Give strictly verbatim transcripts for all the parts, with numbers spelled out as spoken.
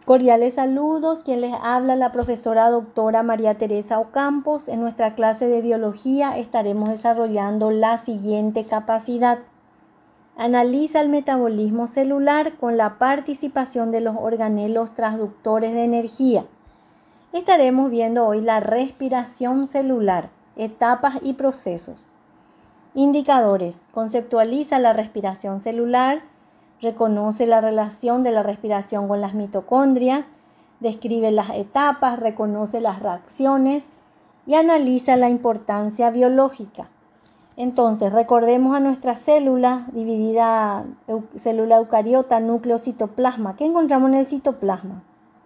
Cordiales saludos, quien les habla la profesora doctora María Teresa Ocampos. En nuestra clase de biología estaremos desarrollando la siguiente capacidad. Analiza el metabolismo celular con la participación de los organelos transductores de energía. Estaremos viendo hoy la respiración celular, etapas y procesos. Indicadores. Conceptualiza la respiración celular. Reconoce la relación de la respiración con las mitocondrias, describe las etapas, reconoce las reacciones y analiza la importancia biológica. Entonces, recordemos a nuestra célula dividida, célula eucariota, núcleo, citoplasma. ¿Qué encontramos en el citoplasma?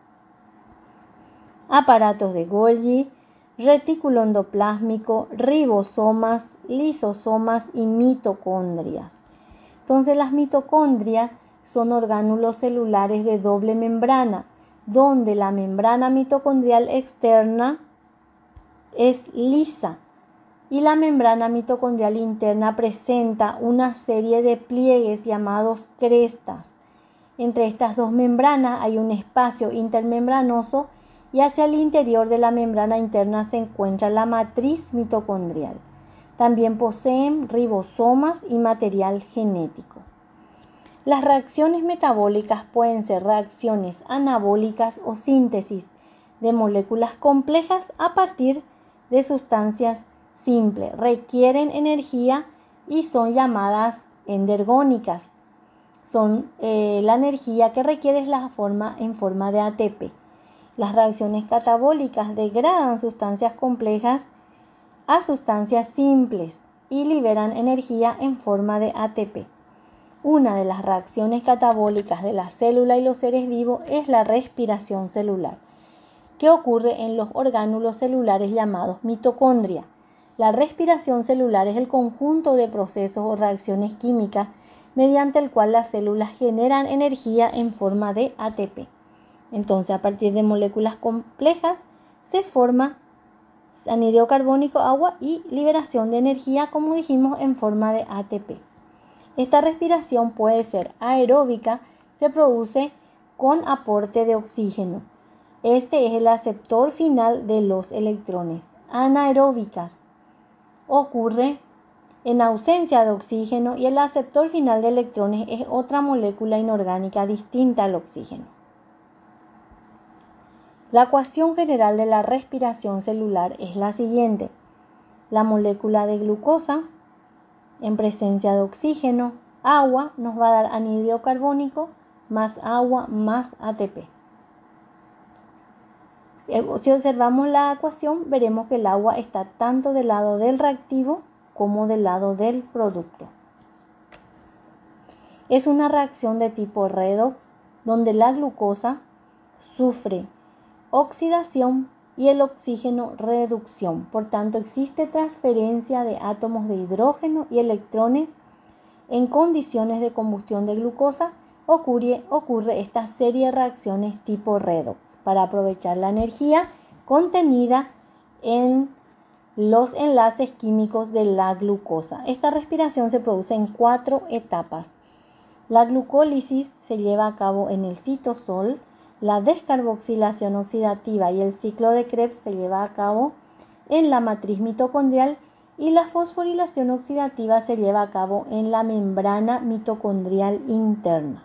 Aparatos de Golgi, retículo endoplásmico, ribosomas, lisosomas y mitocondrias. Entonces las mitocondrias son orgánulos celulares de doble membrana, donde la membrana mitocondrial externa es lisa y la membrana mitocondrial interna presenta una serie de pliegues llamados crestas. Entre estas dos membranas hay un espacio intermembranoso y hacia el interior de la membrana interna se encuentra la matriz mitocondrial. También poseen ribosomas y material genético. Las reacciones metabólicas pueden ser reacciones anabólicas o síntesis de moléculas complejas a partir de sustancias simples. Requieren energía y son llamadas endergónicas. Son eh, la energía que requiere es la forma en forma de A T P. Las reacciones catabólicas degradan sustancias complejas a sustancias simples y liberan energía en forma de A T P. Una de las reacciones catabólicas de la célula y los seres vivos es la respiración celular, que ocurre en los orgánulos celulares llamados mitocondria. La respiración celular es el conjunto de procesos o reacciones químicas mediante el cual las células generan energía en forma de A T P. Entonces, a partir de moléculas complejas se forma anhídrido carbónico, agua y liberación de energía, como dijimos, en forma de A T P. Esta respiración puede ser aeróbica, se produce con aporte de oxígeno. Este es el aceptor final de los electrones. Anaeróbicas ocurre en ausencia de oxígeno y el aceptor final de electrones es otra molécula inorgánica distinta al oxígeno. La ecuación general de la respiración celular es la siguiente. La molécula de glucosa en presencia de oxígeno, agua, nos va a dar anhídrido carbónico más agua más A T P. Si observamos la ecuación, veremos que el agua está tanto del lado del reactivo como del lado del producto. Es una reacción de tipo redox, donde la glucosa sufre oxidación y el oxígeno reducción. Por tanto, existe transferencia de átomos de hidrógeno y electrones. En condiciones de combustión de glucosa ocurre, ocurre esta serie de reacciones tipo redox para aprovechar la energía contenida en los enlaces químicos de la glucosa. Esta respiración se produce en cuatro etapas. La glucólisis se lleva a cabo en el citosol. La descarboxilación oxidativa y el ciclo de Krebs se lleva a cabo en la matriz mitocondrial y la fosforilación oxidativa se lleva a cabo en la membrana mitocondrial interna.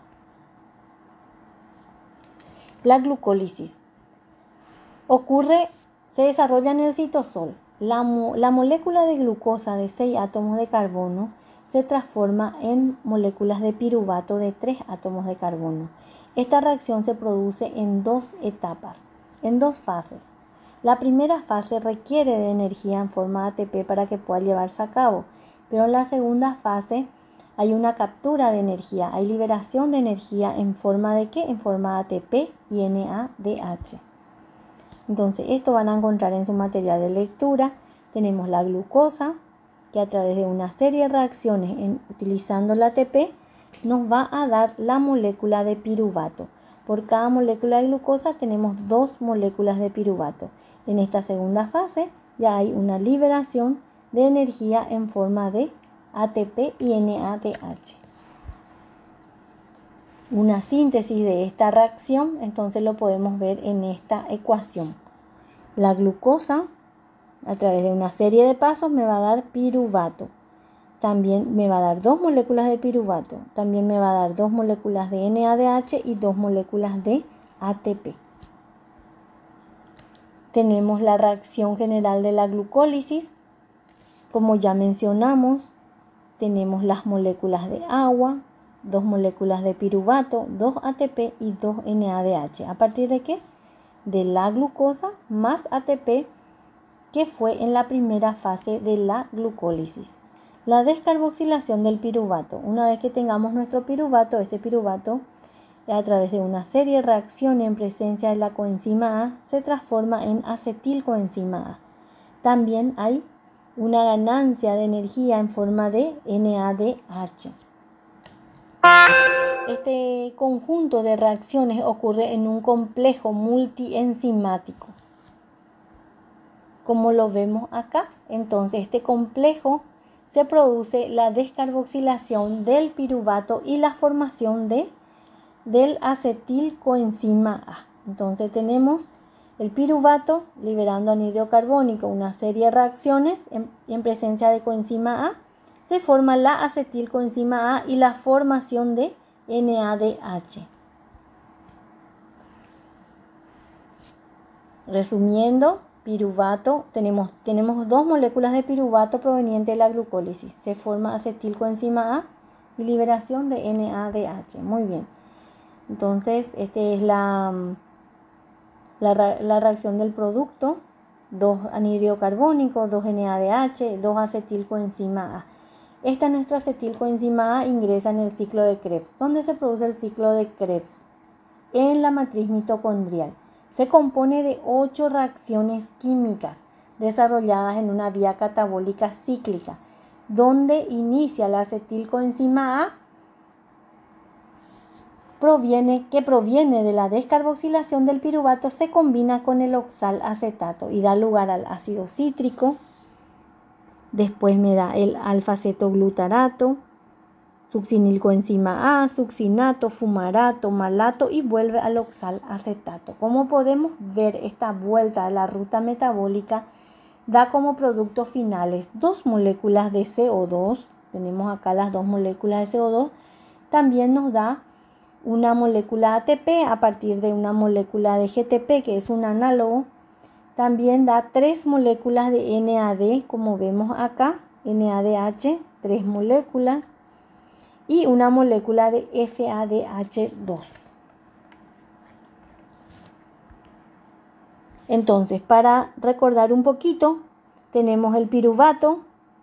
La glucólisis ocurre, se desarrolla en el citosol. La, mo, la molécula de glucosa de seis átomos de carbono se transforma en moléculas de piruvato de tres átomos de carbono. Esta reacción se produce en dos etapas, en dos fases. La primera fase requiere de energía en forma de A T P para que pueda llevarse a cabo, pero en la segunda fase hay una captura de energía, hay liberación de energía en forma de ¿qué? En forma de A T P y N A D H. Entonces, esto van a encontrar en su material de lectura. Tenemos la glucosa, que a través de una serie de reacciones en, utilizando la A T P, nos va a dar la molécula de piruvato. Por cada molécula de glucosa tenemos dos moléculas de piruvato. En esta segunda fase ya hay una liberación de energía en forma de A T P y N A D H. una síntesis de esta reacción, entonces lo podemos ver en esta ecuación. La glucosa, a través de una serie de pasos, me va a dar piruvato. También me va a dar dos moléculas de piruvato. También me va a dar dos moléculas de N A D H y dos moléculas de A T P. Tenemos la reacción general de la glucólisis. Como ya mencionamos, tenemos las moléculas de agua, dos moléculas de piruvato, dos A T P y dos N A D H. ¿A partir de qué? De la glucosa más A T P, que fue en la primera fase de la glucólisis. La descarboxilación del piruvato. Una vez que tengamos nuestro piruvato, este piruvato, a través de una serie de reacciones en presencia de la coenzima A, se transforma en acetilcoenzima A. También hay una ganancia de energía en forma de N A D H. Este conjunto de reacciones ocurre en un complejo multienzimático, como lo vemos acá. Entonces, este complejo se produce la descarboxilación del piruvato y la formación de, del acetilcoenzima A. Entonces, tenemos el piruvato liberando anhídrido carbónico, una serie de reacciones en, en presencia de coenzima A, se forma la acetilcoenzima A y la formación de N A D H. Resumiendo, piruvato, tenemos, tenemos dos moléculas de piruvato provenientes de la glucólisis. Se forma acetilcoenzima A y liberación de N A D H. Muy bien. Entonces, esta es la, la, la reacción del producto. dos anhídrido carbónico, dos N A D H, dos acetilcoenzima A. Esta nuestra acetilcoenzima A ingresa en el ciclo de Krebs. ¿Dónde se produce el ciclo de Krebs? En la matriz mitocondrial. Se compone de ocho reacciones químicas desarrolladas en una vía catabólica cíclica, donde inicia la acetilcoenzima A, proviene, que proviene de la descarboxilación del piruvato, se combina con el oxalacetato y da lugar al ácido cítrico. Después me da el alfa-cetoglutarato, succinilcoenzima A, succinato, fumarato, malato y vuelve al oxalacetato. Como podemos ver, esta vuelta de la ruta metabólica da como productos finales dos moléculas de C O dos. Tenemos acá las dos moléculas de C O dos. También nos da una molécula A T P a partir de una molécula de G T P, que es un análogo. También da tres moléculas de N A D, como vemos acá, N A D H, tres moléculas, y una molécula de F A D H dos. Entonces, para recordar un poquito, tenemos el piruvato,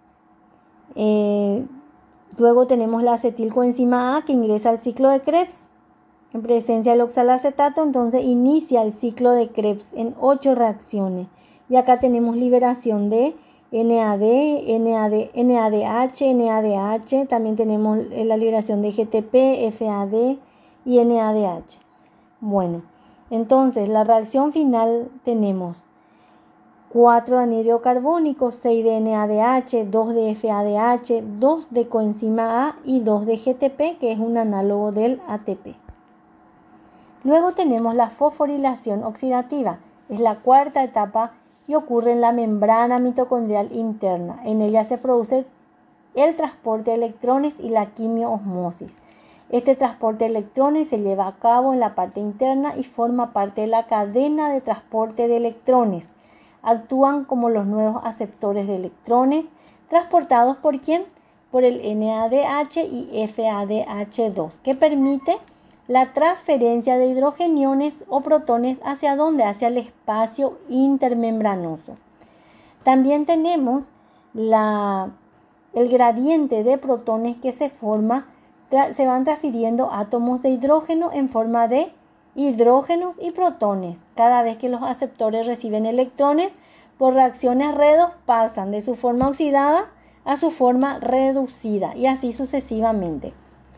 eh, luego tenemos la acetilcoenzima A que ingresa al ciclo de Krebs en presencia del oxalacetato, entonces inicia el ciclo de Krebs en ocho reacciones. Y acá tenemos liberación de N A D, N A D, N A D H, N A D H, también tenemos la liberación de G T P, F A D y N A D H. Bueno, entonces la reacción final tenemos cuatro de anhídrido carbónico, seis de N A D H, dos de F A D H, dos de coenzima A y dos de G T P, que es un análogo del A T P. Luego tenemos la fosforilación oxidativa, es la cuarta etapa y ocurre en la membrana mitocondrial interna. En ella se produce el transporte de electrones y la quimioosmosis. Este transporte de electrones se lleva a cabo en la parte interna y forma parte de la cadena de transporte de electrones. Actúan como los nuevos aceptores de electrones, transportados por ¿quién? Por el N A D H y F A D H dos, que permite la transferencia de hidrogeniones o protones hacia dónde, hacia el espacio intermembranoso. También tenemos la, el gradiente de protones que se forma, se van transfiriendo átomos de hidrógeno en forma de hidrógenos y protones. Cada vez que los aceptores reciben electrones, por reacciones redox pasan de su forma oxidada a su forma reducida y así sucesivamente.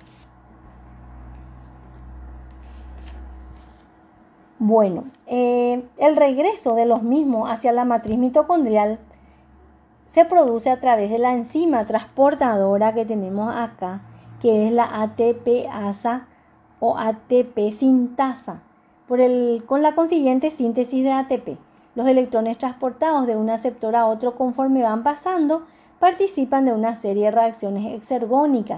Bueno, eh, el regreso de los mismos hacia la matriz mitocondrial se produce a través de la enzima transportadora que tenemos acá, que es la A T P asa o A T P sintasa, por el, con la consiguiente síntesis de A T P. Los electrones transportados de un aceptor a otro conforme van pasando participan de una serie de reacciones exergónicas.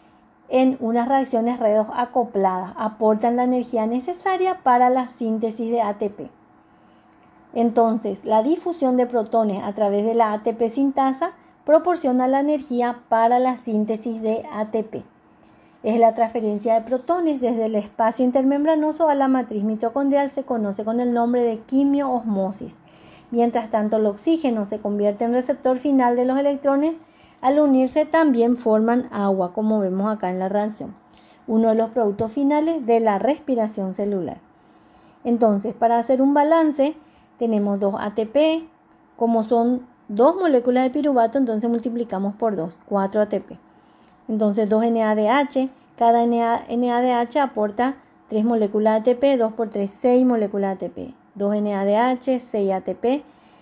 En unas reacciones redox acopladas aportan la energía necesaria para la síntesis de A T P. Entonces, la difusión de protones a través de la A T P sintasa proporciona la energía para la síntesis de A T P. Es la transferencia de protones desde el espacio intermembranoso a la matriz mitocondrial, se conoce con el nombre de quimioosmosis. Mientras tanto, el oxígeno se convierte en receptor final de los electrones. Al unirse también forman agua, como vemos acá en la reacción, uno de los productos finales de la respiración celular. Entonces, para hacer un balance, tenemos dos A T P, como son dos moléculas de piruvato, entonces multiplicamos por dos, cuatro A T P. Entonces dos N A D H, cada N A D H aporta tres moléculas de A T P, dos por tres, seis moléculas de A T P. dos N A D H, seis A T P.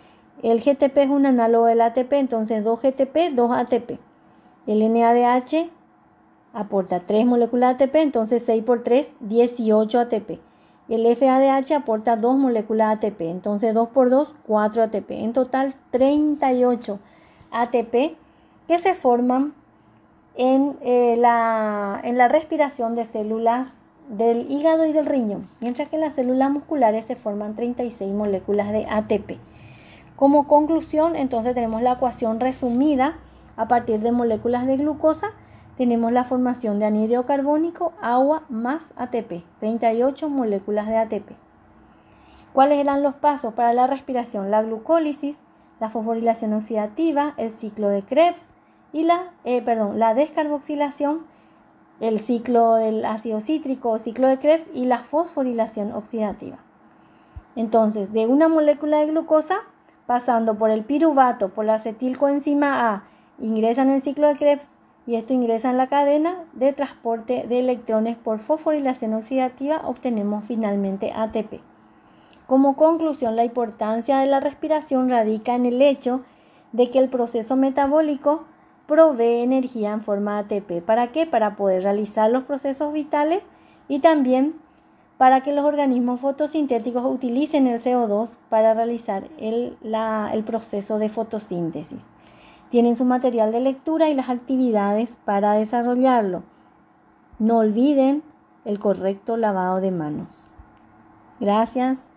El G T P es un análogo del A T P, entonces dos G T P, dos A T P. El N A D H aporta tres moléculas de A T P, entonces seis por tres, dieciocho A T P. El F A D H aporta dos moléculas de A T P, entonces dos por dos, cuatro A T P. En total, treinta y ocho A T P que se forman en, eh, la, en la respiración de células del hígado y del riñón, mientras que en las células musculares se forman treinta y seis moléculas de A T P. Como conclusión, entonces tenemos la ecuación resumida a partir de moléculas de glucosa. Tenemos la formación de anhídrido carbónico, agua más A T P, treinta y ocho moléculas de A T P. ¿Cuáles eran los pasos para la respiración? La glucólisis, la fosforilación oxidativa, el ciclo de Krebs y la, eh, perdón, la descarboxilación, el ciclo del ácido cítrico o ciclo de Krebs y la fosforilación oxidativa. Entonces, de una molécula de glucosa, pasando por el piruvato, por la acetilcoenzima A, ingresan en el ciclo de Krebs y esto ingresa en la cadena de transporte de electrones por fosforilación oxidativa, obtenemos finalmente A T P. Como conclusión, la importancia de la respiración radica en el hecho de que el proceso metabólico provee energía en forma de A T P. ¿Para qué? Para poder realizar los procesos vitales y también para que los organismos fotosintéticos utilicen el C O dos para realizar el, la, el proceso de fotosíntesis. Tienen su material de lectura y las actividades para desarrollarlo. No olviden el correcto lavado de manos. Gracias.